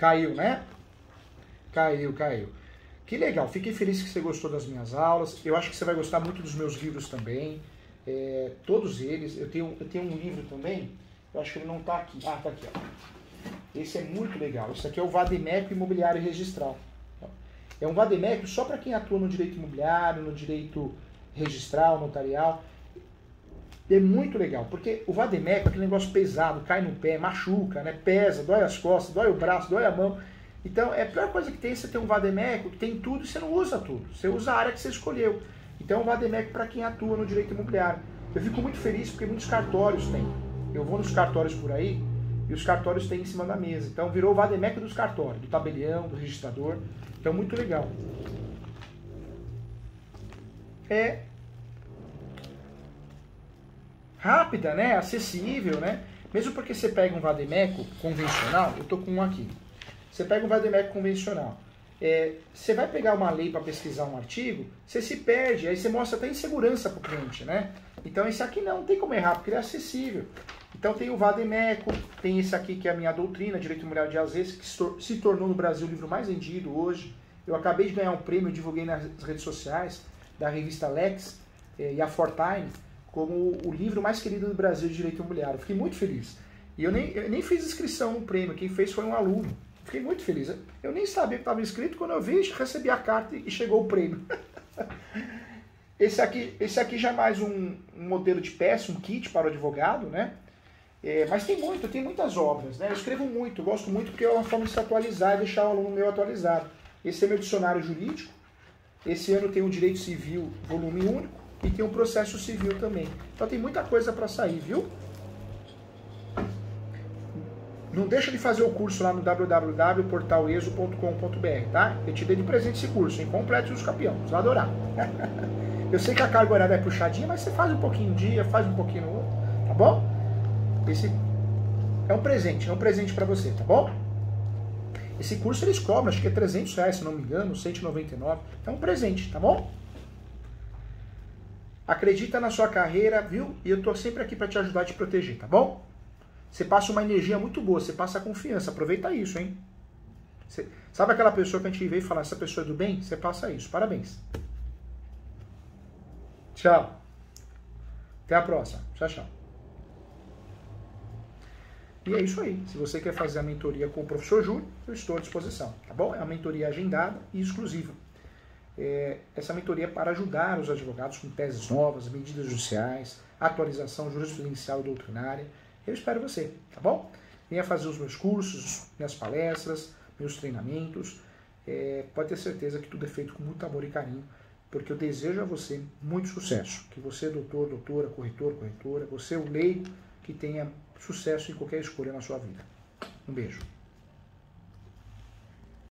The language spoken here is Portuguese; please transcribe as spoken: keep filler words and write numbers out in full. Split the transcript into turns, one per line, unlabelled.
Caiu, né? Caiu, caiu. Que legal, fiquei feliz que você gostou das minhas aulas. Eu acho que você vai gostar muito dos meus livros também. É, todos eles. Eu tenho, eu tenho um livro também, eu acho que ele não está aqui. Ah, está aqui, ó. Esse é muito legal. Esse aqui é o Vademécum Imobiliário Registral. É um vademécum só para quem atua no direito imobiliário, no direito registral, notarial. É muito legal, porque o vademécum é aquele negócio pesado, cai no pé, machuca, né? Pesa, dói as costas, dói o braço, dói a mão. Então, é a pior coisa que tem é você ter um vademécum que tem tudo e você não usa tudo. Você usa a área que você escolheu. Então, o vademécum para quem atua no direito imobiliário. Eu fico muito feliz porque muitos cartórios têm. Eu vou nos cartórios por aí e os cartórios têm em cima da mesa. Então, virou o vademécum dos cartórios, do tabelião, do registrador. Então, muito legal. É rápida, né? Acessível, né? Mesmo porque você pega um vademécum convencional, eu tô com um aqui. Você pega um vademécum convencional, é, você vai pegar uma lei para pesquisar um artigo, você se perde, aí você mostra até insegurança para o cliente, né? Então esse aqui não, não tem como errar, porque ele é acessível. Então tem o vademécum, tem esse aqui que é a minha doutrina, Direito Imobiliário de Às vezes, que se tornou no Brasil o livro mais vendido hoje. Eu acabei de ganhar um prêmio, eu divulguei nas redes sociais, da revista Lex é, e a Fortime, como o livro mais querido do Brasil de Direito Imobiliário. Fiquei muito feliz. E eu nem, eu nem fiz inscrição no prêmio, quem fez foi um aluno. Fiquei muito feliz. Eu nem sabia que estava inscrito, quando eu vi, recebi a carta e chegou o prêmio. Esse aqui, esse aqui já é mais um, um modelo de peça, um kit para o advogado, né? É, mas tem muito, tem muitas obras, né? Eu escrevo muito, eu gosto muito porque é uma forma de se atualizar e deixar o aluno meu atualizado. Esse é meu dicionário jurídico. Esse ano tem o Direito Civil, volume único, e tem o Processo Civil também. Então tem muita coisa para sair, viu? Não deixa de fazer o curso lá no w w w ponto portal exo ponto com ponto b r, tá? Eu te dei de presente esse curso, hein? Complete os campeões, você vai adorar. Eu sei que a carga horária é puxadinha, mas você faz um pouquinho um dia, faz um pouquinho no outro, tá bom? Esse é um presente, é um presente para você, tá bom? Esse curso eles cobram, acho que é trezentos reais, se não me engano, cento e noventa e nove. Então é um presente, tá bom? Acredita na sua carreira, viu? E eu tô sempre aqui para te ajudar a te proteger, tá bom? Você passa uma energia muito boa, você passa confiança. Aproveita isso, hein? Você, sabe aquela pessoa que a gente veio falar, essa pessoa é do bem? Você passa isso. Parabéns. Tchau. Até a próxima. Tchau, tchau. E é isso aí. Se você quer fazer a mentoria com o professor Júlio, eu estou à disposição, tá bom? É uma mentoria agendada e exclusiva. É, essa mentoria é para ajudar os advogados com teses novas, medidas judiciais, atualização jurisprudencial e doutrinária. Eu espero você, tá bom? Venha fazer os meus cursos, minhas palestras, meus treinamentos. É, pode ter certeza que tudo é feito com muito amor e carinho, porque eu desejo a você muito sucesso. Que você, doutor, doutora, corretor, corretora, você, o leigo, que tenha sucesso em qualquer escolha na sua vida. Um beijo.